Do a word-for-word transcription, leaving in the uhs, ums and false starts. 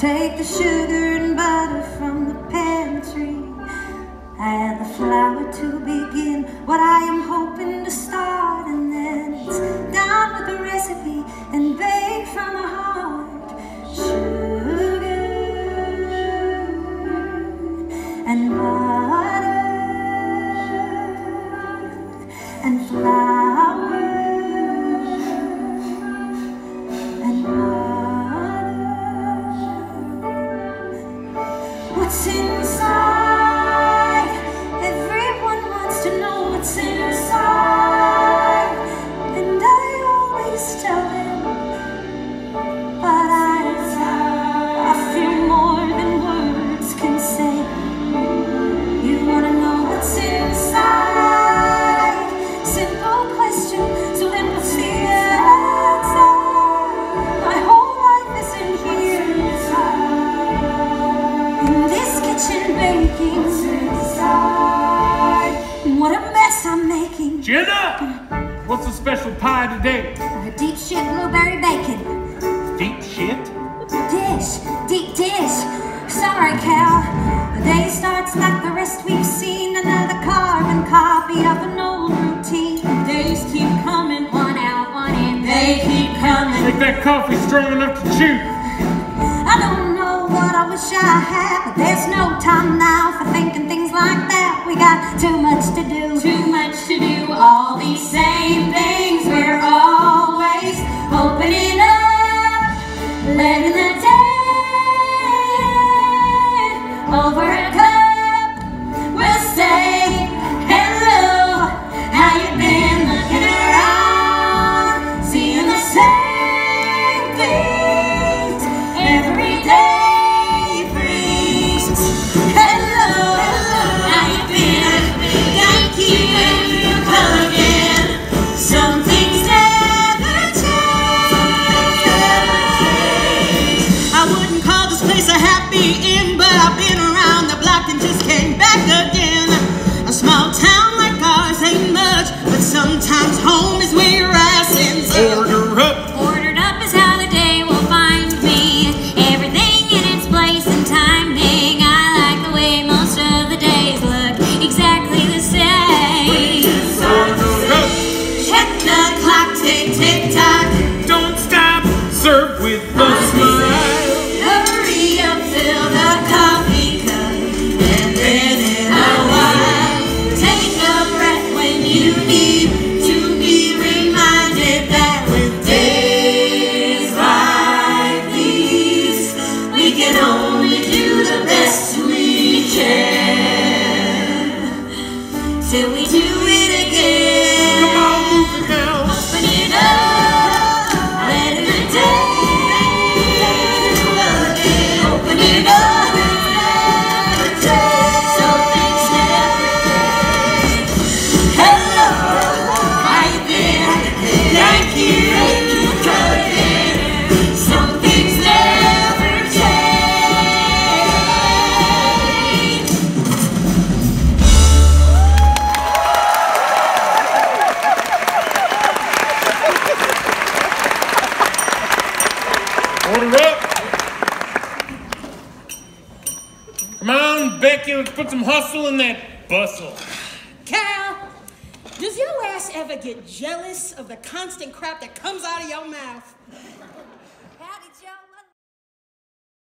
Take the sugar and butter from the pantry. Add the flour to begin what I am hoping to start, and then it's down with the recipe and bake from the heart. Sugar and butter and flour and water. What's inside? Everyone wants to know what's inside, and I always tell them, but I, I feel more than words can say. You wanna know what's inside? Simple question, so then what's the answer? My whole life is in here, in this kitchen baking. What a mess I'm making. Jenna! What's the special pie today? A deep shit blueberry bacon. Deep shit? Dish. Deep dish. Sorry, Cal. The day starts like the rest we've seen. Another carbon copy of an old routine. Days keep coming, one out, one in. They keep coming. Make that coffee strong enough to chew. I don't know what I wish I had, but there's no time now for thinking things like that. We got too much to do, too much to do. All these same things, we're always opening up, letting the day over a cup. We'll say hello, how you been? Looking around, seeing the same things every day. Hello, how you been? Thank you for coming. Some things never change. I wouldn't call this place a happy inn, but I've been around the block and just came back again. A small town like ours ain't much, but sometimes home is where your ass ends up. Order up. Ordered up is how the day will find me. Everything in its place and timing. I like the way most of the days look exactly the same. Order up. Check the clock, tick, tick, tock. Don't stop. Serve with a smile. Hurry up, fill the coffee cup, and then in a while, take a breath when you need to be reminded that with days like these, we can only do the best we can till we do it again. Come on, move it now. Open it up, letting the day again. Open it up, so things never change. Hello, how you been? Thank you for coming. Some things never change. Order up. Come on, Becky, let's put some hustle in that bustle. Cal, does your ass ever get jealous of the constant crap that comes out of your mouth? Howdy, Joe.